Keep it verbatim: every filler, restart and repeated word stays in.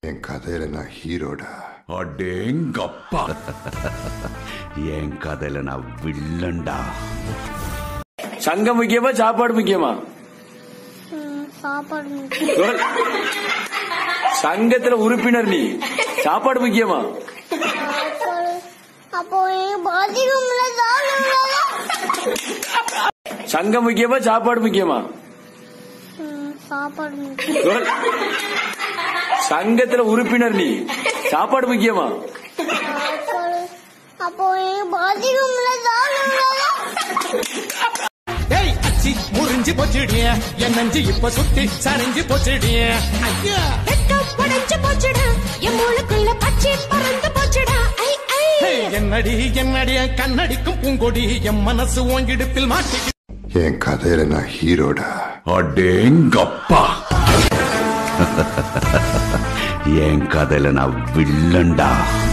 என் கதையில நான் ஹீரோடா. அடேங்கப்பா. என் கதையில நான் வில்லன்டா. சங்கம் முக்கியமா சாப்பாடு முக்கியமா? சாப்பாடு முக்கியம். சங்கத்துல உறுப்பினர் நீ, சாப்பாடு முக்கியமா? அப்போ சங்கம் முக்கியமா சாப்பாடு முக்கியமா? சாப்பாடு முக்கியம். சங்கத்துல உறுப்பினர் நீ, சாப்பாடு முக்கியமா? அப்போ அச்சி முறிஞ்சு போச்சுடிய என் நஞ்சு இப்ப சுத்தி சரிஞ்சு போச்சுடிய போச்சுடா என் மூளைக்குள்ள பச்சை பறந்து போச்சுடா. என்னடி என்னடிய கண்ணடிக்கும் பூங்கொடி என் மனசு ஓங்கிடுப்பில் மாட்டி. என் கதையில நான் ஹீரோடா. அடேங்கப்பா. என் கதையில நான் வில்லன்டா.